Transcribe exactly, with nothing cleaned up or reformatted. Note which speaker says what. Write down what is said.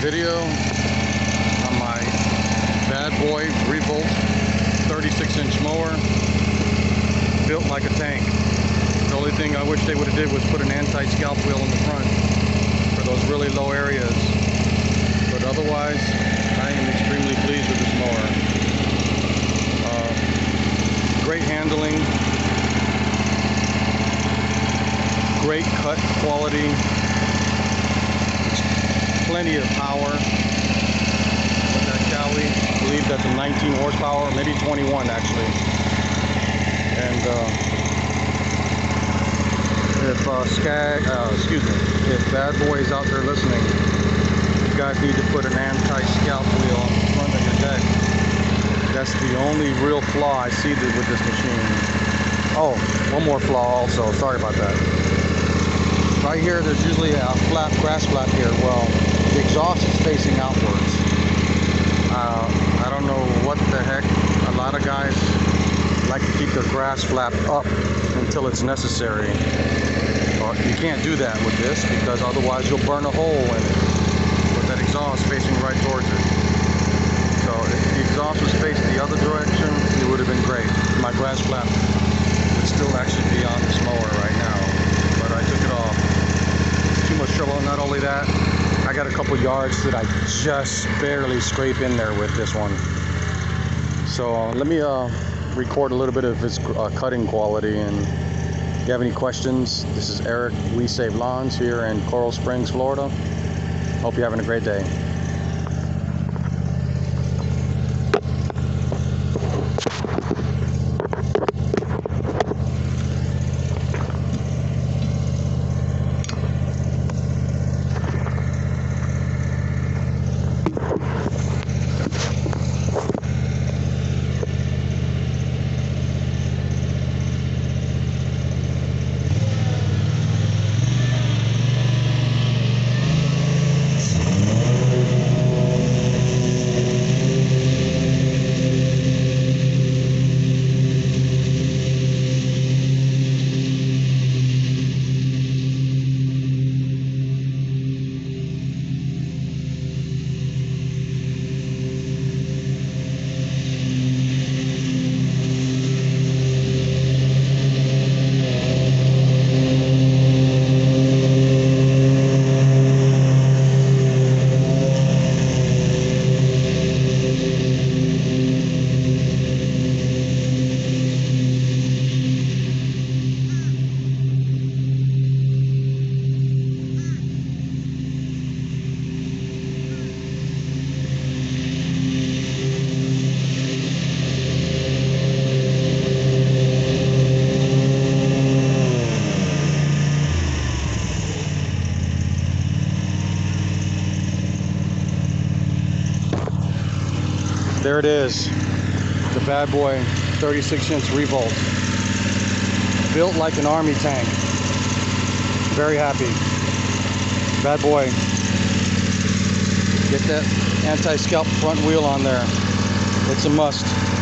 Speaker 1: video on my bad boy Revolt thirty-six inch mower, built like a tank. The only thing I wish they would have did was put an anti-scalp wheel in the front for those really low areas. But otherwise, I am extremely pleased with this mower. Uh, great handling, great cut quality, plenty of power with that Cali. I believe that's a nineteen horsepower, maybe twenty-one actually. And uh, if uh, Skag, uh, excuse me, if bad boys out there listening, you guys need to put an anti-scalp wheel on the front of your deck. That's the only real flaw I see with this machine. Oh, one more flaw also. Sorry about that. Right here, there's usually a flap, grass flap here. Well, the exhaust is facing outwards. Uh, I don't know what the heck. A lot of guys like to keep their grass flap up until it's necessary. But you can't do that with this because otherwise you'll burn a hole in it with that exhaust facing right towards it. So if the exhaust was facing the other direction, it would have been great. My grass flap would still actually be on this mower right now, but I took it off. Too much trouble. Not only that, I got a couple yards that I just barely scrape in there with this one. So uh, let me uh, record a little bit of its uh, cutting quality. And if you have any questions, this is Eric. We Save Lawns here in Coral Springs, Florida. Hope you're having a great day. There it is, the bad boy thirty-six inch Revolt, built like an army tank. Very happy. Bad boy. Get that anti-scalp front wheel on there. It's a must.